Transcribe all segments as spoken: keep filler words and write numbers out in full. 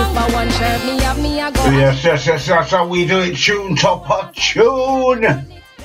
Number one shirt, me have me a go. Yes, yes, yes, that's how we do it. Tune topper, tune.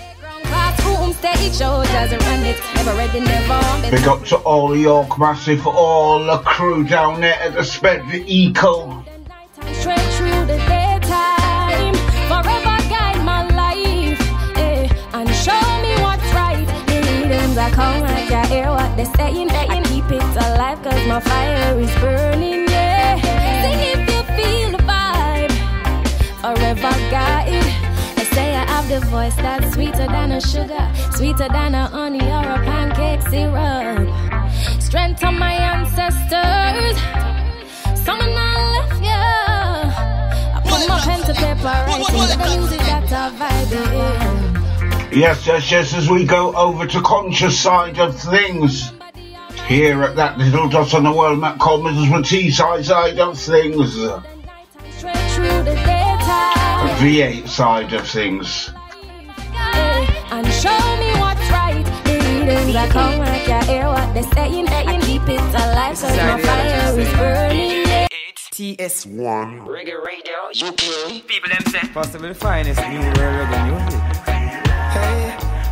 Big up to all the York Massive, all the crew down there at the Sped Eco. Straight through the daytime, forever guide my life, eh, and show me what's right. The rhythms I come like I hear what they're saying, and keep it alive, cause my fire is burning, yeah. Sing if you feel the vibe, forever guide. They say I have the voice that's sweeter than a sugar, sweeter than a honey or a pancake syrup. Strength of my ancestors, someone I left you. I put my pen to paper, writing the music that I vibe in. Yes, yes, yes, as we go over to conscious side of things. Here at that little dot on the world map called Middlesbrough T-side side of things. Straight through the daytime. The V eight side of things. And show me what's right. The rhythms I come like I hear what they're saying, and keep it alive, cause my fire is burning. T S one Reggae Radio U K. People them say possibly the finest new reggae music. Hey.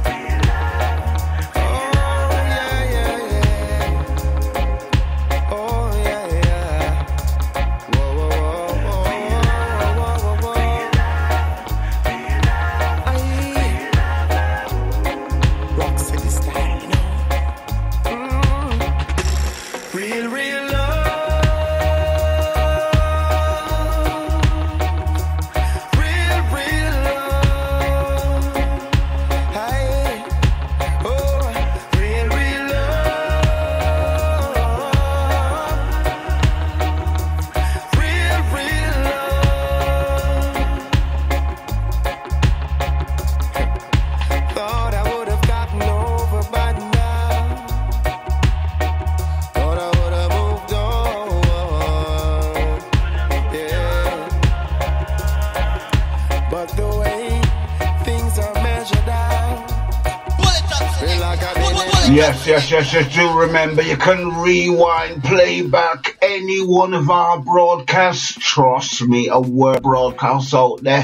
Yes, yes, yes, yes, do remember you can rewind, play back any one of our broadcasts. Trust me, a word broadcast out there.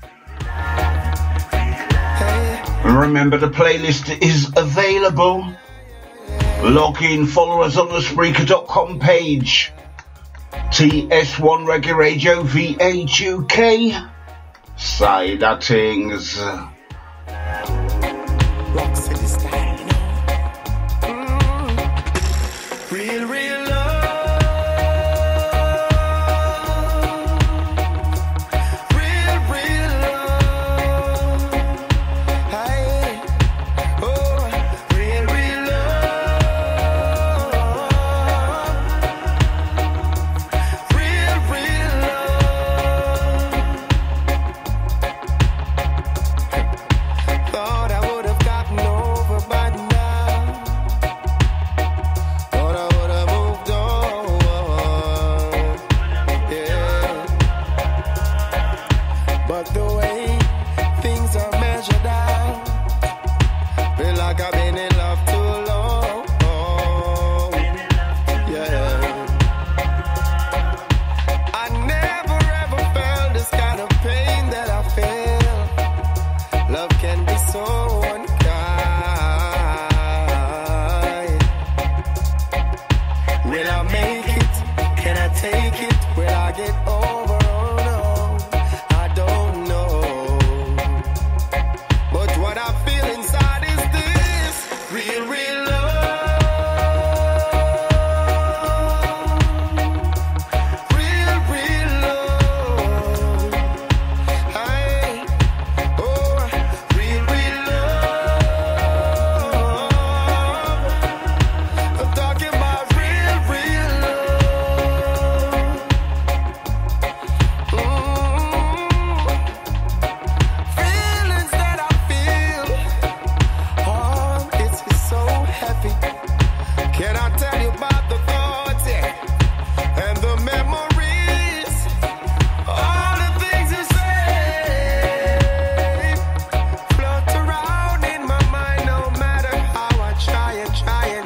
And remember, the playlist is available. Log in, follow us on the Spreaker dot com page. T S one Reggae Radio V eight U K. Side of things.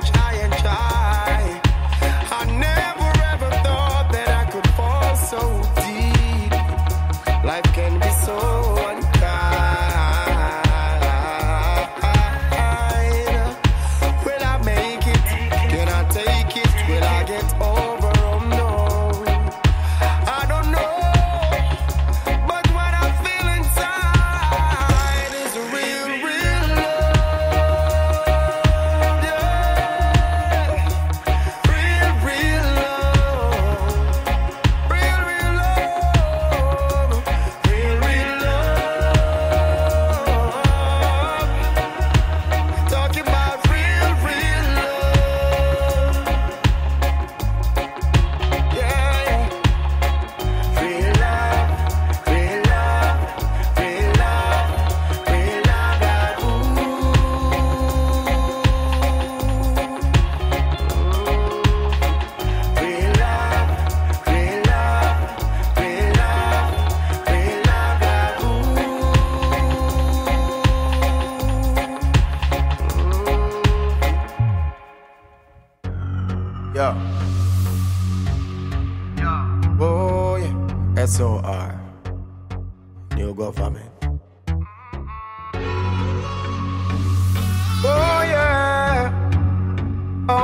So Yeah. Oh yeah. S O R. New government. Oh yeah. Oh.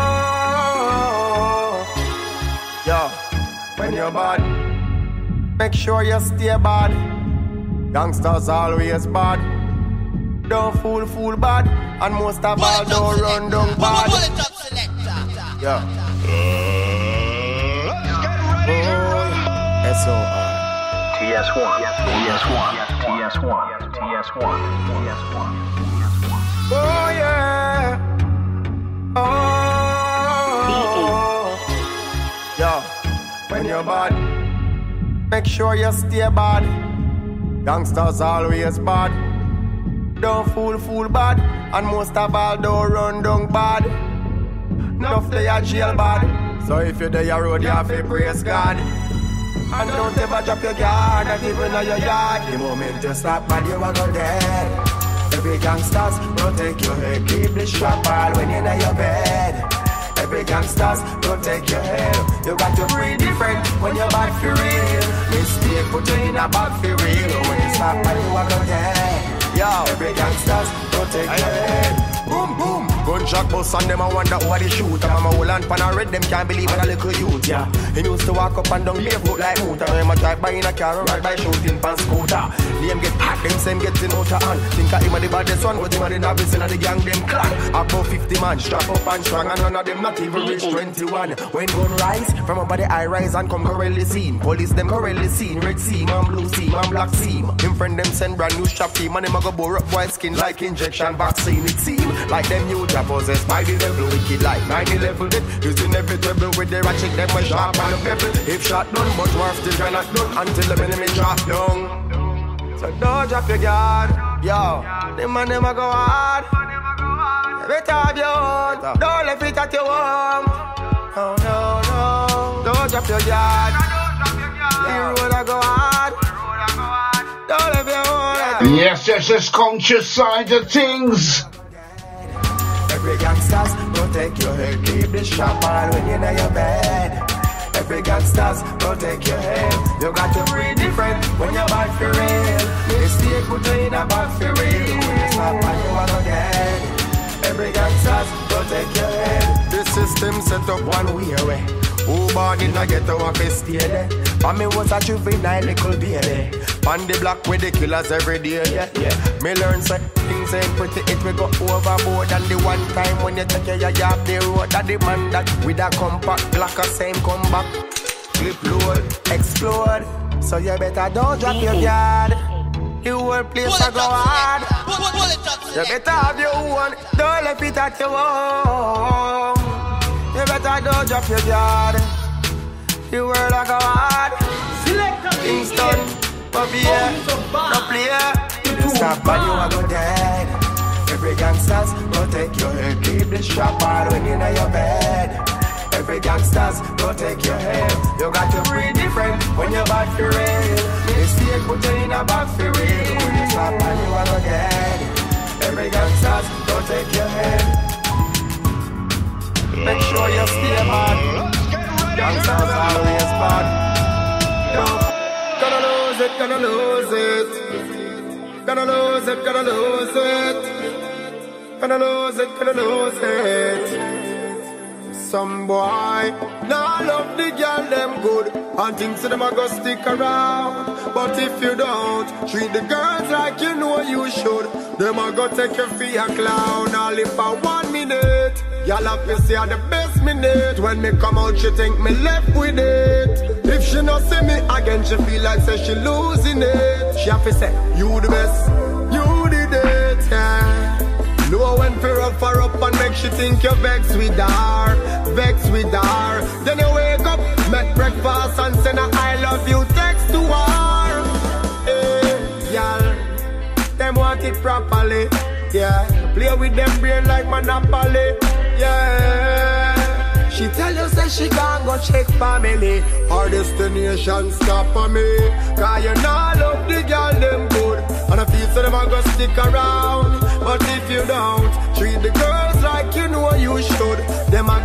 Yeah. When you're bad, make sure you stay bad. Youngsters always bad. Don't fool, fool bad. And most of all, don't run down bad. Yeah. S O R. T S one. T S one. T S one. T S one. T S one. Oh yeah. Oh. Yeah. When you're bad, make sure you stay bad. Youngsters always bad. Don't fool, fool bad. And most of all, don't run down bad. Enough they are jail bad. So if you're there your road, you have to praise God. And don't ever drop your guard, not even on your yard. The moment you stop bad, you are go dead. Every gangsters, protect your head. Keep the strap ball when you're in your bed. Every gangsters, protect your head. You got to breathe different when you're bad for real. Mistake put you in a bad for real. When you stop bad, you are go dead. Yo, every gangsters, protect your head. Boom, boom. Gunshot bust on them, I wonder who they shoot. I'm a whole and pan and red, them can't believe in a little youth, yeah. He used to walk up and down barefoot like motor. When I drive by in a car, ride by shooting pan scooter. Name get hot, them same getting out of hand. Think I him a the baddest one, but him a the novice in a the gang, them clan. About fifty man, strap up and strong, and none of them not even reach twenty-one. When gun rise, from up by the high rise and come correctly seen. Police them correctly seen, red seam and blue seam and black seam. Him friend them send brand new strap team, and him a go bore up white skin like injection vaccine. It seem like them new job possessed by the devil, wicked like nine eleven. It's inevitable with the ratchet, them a sharp and a pebble. If shot done, but war still cannot done until the enemy drop down. So don't drop your guard, yo. Them man never go hard. Better have your own. Don't let it at your home. No, no, no. Don't drop your guard. The road I go hard. Don't let your own. Yes, yes, yes, conscious side of things. Every gangsters, protect your head. Keep the strap on when you're in your bed. Every gangsters, protect your head. You got to breathe different when you're bad for real. Mistake put you in a bad for real. When you stop and you are not dead. Every gangsters, protect your head. The system set up one way away. Who born in a ghetto and be stay there. For me was a juvenile little baby. On the block with the killers every day, yeah, yeah. Me learn certain things ain't pretty, it will go overboard. And the one time when you take your job, the road that the man that with a compact Glock a same come back. Clip load, explode. So you better don't drop your guard. The whole place a go hard. You better have your own, don't let it at your own. You better don't drop your guard. The world a go hard. Things done. But yeah, no play. Stop and you are go dead. Every gangsters, protect your head. Keep the strap on when you're in your bed. Every gangsters, protect your head. You got to breathe different when you're bad for real. Mistake put you in a bad for real. When you stop and you are go dead. Every gangsters, protect your head. Make sure you stay bad. Gangsters always bad. Yo. Gonna lose it, gonna lose it. Gonna lose it, gonna lose it. Gonna lose it, gonna lose it. Some boy, now love the girl them good and thinks them a go stick around. But if you don't, treat the girls like you know you should. Them a go take you for a clown. All if for one minute, y'all have to say the best minute. When me come out, she think me left with it. If she not see me again, she feel like say she losing it. She have to say, you the best, you did it, yeah. Know when to rough her up and make she think you vex with her, vex with her. Then you wake up, make breakfast and send a I love you text to her. Hey, y'all, them want it properly, yeah. Play with them brain like Monopoly, yeah. She tell you say she can't go check family. Her destination stop for me. Cause you know love the girl them good. And I feel so them a go stick around. But if you don't, treat the girls like you know you should. Them a go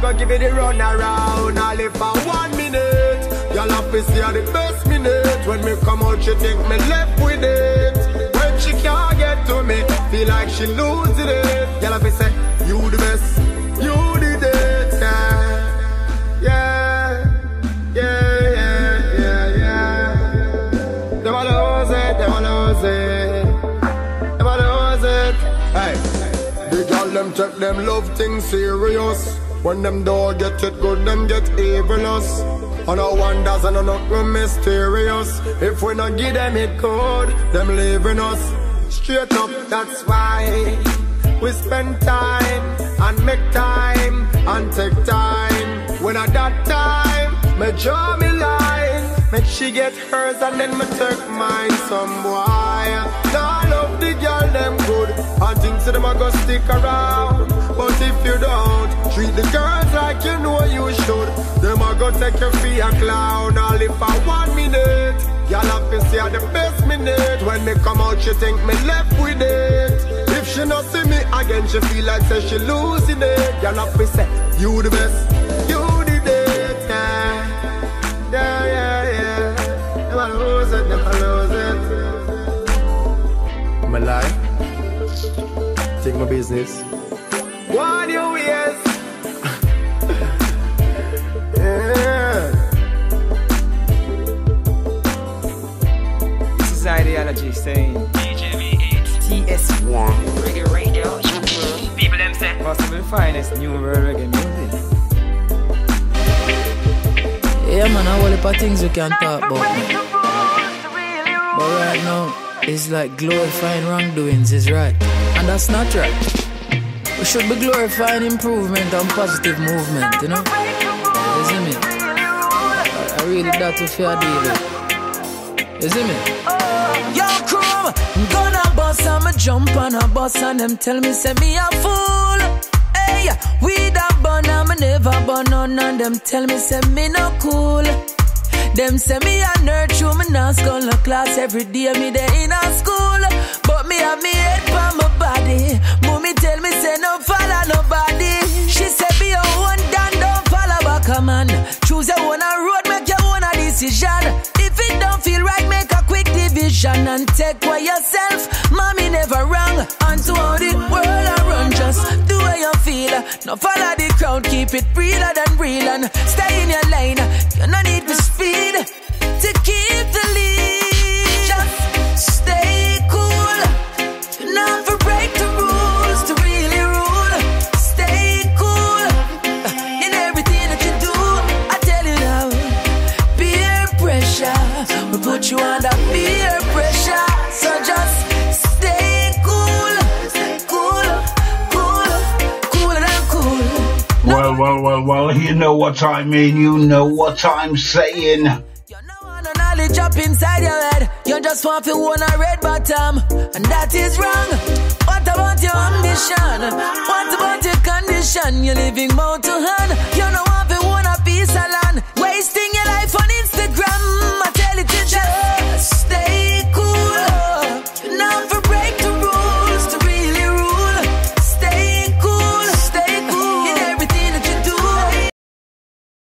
go give it a run around. All if for one minute, y'all have to see the best minute. When me come out, she think me left with it. When she can't get to me, feel like she losing it. Y'all have to say, you the best, you did it, yeah, yeah, yeah, yeah, yeah, yeah. Them all lose it, them all lose it, them all lose it. Hey, the girl them take them love things serious. When them don't get it good, them get evilous. And no wonders and no nothing mysterious. If we not give them it good, them leaving us straight up. That's why we spend time and make time and take time. When at that time, me draw me line, make she get hers and then me take mine. Some boy, I love the girl them good and think so them a go stick around. But if you don't treat the girls like you know you should, them a go take you for a clown. All if for one minute, y'all have to see the best minute. When me come out, she think me left with it. If she not see me again, she feel like say she losing it. Y'all have to say, you the best, you did it, yeah, yeah, yeah, yeah. Never lose it, never lose it. My life, take my business. What you yes? Yeah. This is ideology saying D J V eight T S one Reggae Radio U K. People them say possibly finest new world reggae music. Yeah man, a whole heap of things we can talk about, man. But right now, it's like glorifying wrongdoings is right, and that's not right. We should be glorifying improvement and positive movement, you know? You see me? I, I really doubt if you're dealing. You see me? Yo, crew, I'm gonna bust and me jump on a bus and them tell me, say me a fool. Hey, we da bun and me never bun on and them tell me, say me no cool. Them say me a nerd, true, me not school no class every day, me dey in a school. But me have me head for my body. Mommy tell me say no follow nobody. She say be your own dan, don't follow back a man. Choose your own road, make your own decision. If it don't feel right, make a quick division and take away yourself. Mommy never wrong. And to how the world I run, just do what you feel. No follow the crowd, keep it realer than real and stay in your lane. You no need to speed to keep the lead. Just stay cool. You never break the rules to really rule. Stay cool in everything that you do. I tell you now, peer pressure will put you under peer pressure. So just stay cool, cool, cool, cooler than cool. Well, well, well, well, you know what I mean, you know what I'm saying. You know no knowledge up inside your head. You just want to own a red bottom, and that is wrong. What about your ambition? What about your condition? You're living mouth to hand.